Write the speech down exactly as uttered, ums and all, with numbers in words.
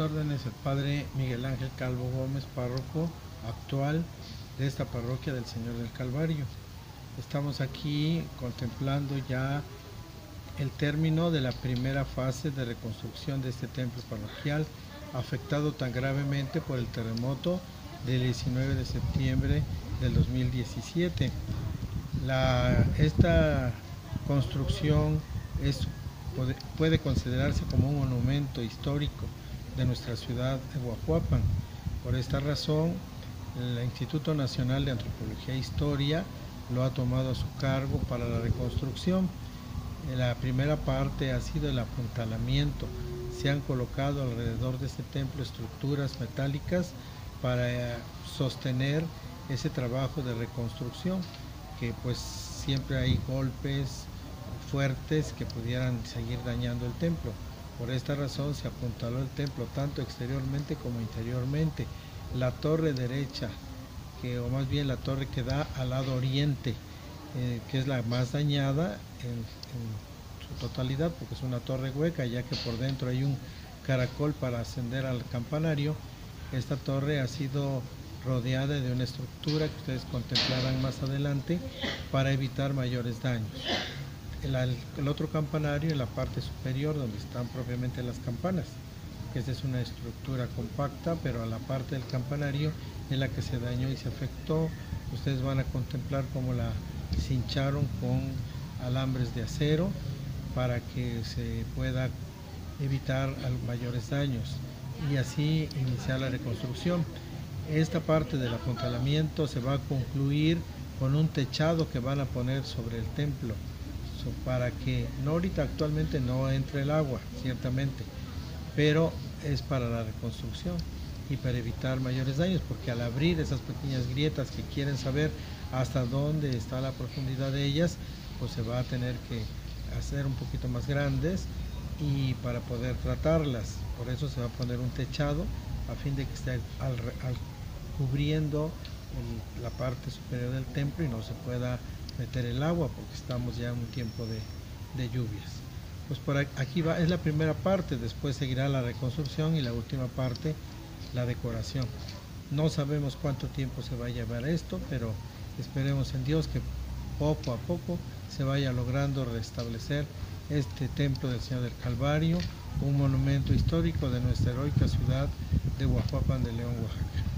órdenes, el padre Miguel Ángel Calvo Gómez, párroco actual de esta parroquia del Señor del Calvario. Estamos aquí contemplando ya el término de la primera fase de reconstrucción de este templo parroquial, afectado tan gravemente por el terremoto del diecinueve de septiembre del dos mil diecisiete. La, esta construcción es, puede, puede considerarse como un monumento histórico de nuestra ciudad de Huajuapan. Por esta razón, el Instituto Nacional de Antropología e Historia lo ha tomado a su cargo para la reconstrucción. La primera parte ha sido el apuntalamiento. Se han colocado alrededor de este templo estructuras metálicas para sostener ese trabajo de reconstrucción, que pues siempre hay golpes fuertes que pudieran seguir dañando el templo. Por esta razón se apuntaló el templo tanto exteriormente como interiormente. La torre derecha, que, o más bien la torre que da al lado oriente, eh, que es la más dañada en, en su totalidad, porque es una torre hueca, ya que por dentro hay un caracol para ascender al campanario. Esta torre ha sido rodeada de una estructura que ustedes contemplarán más adelante para evitar mayores daños. El, el otro campanario en la parte superior, donde están propiamente las campanas, que esta es una estructura compacta, pero a la parte del campanario es la que se dañó y se afectó. Ustedes van a contemplar cómo la cincharon con alambres de acero para que se pueda evitar mayores daños y así iniciar la reconstrucción. Esta parte del apuntalamiento se va a concluir con un techado que van a poner sobre el templo, so, para que no ahorita actualmente no entre el agua, ciertamente, pero es para la reconstrucción y para evitar mayores daños, porque al abrir esas pequeñas grietas que quieren saber hasta dónde está la profundidad de ellas, pues se va a tener que hacer un poquito más grandes y para poder tratarlas. Por eso se va a poner un techado a fin de que esté al, al, cubriendo el, la parte superior del templo y no se pueda meter el agua, porque estamos ya en un tiempo de, de lluvias. Pues por aquí va, es la primera parte, después seguirá la reconstrucción y la última parte, la decoración. No sabemos cuánto tiempo se va a llevar esto, pero esperemos en Dios que poco a poco se vaya logrando restablecer este templo del Señor del Calvario, un monumento histórico de nuestra heroica ciudad de Huajuapan de León, Oaxaca.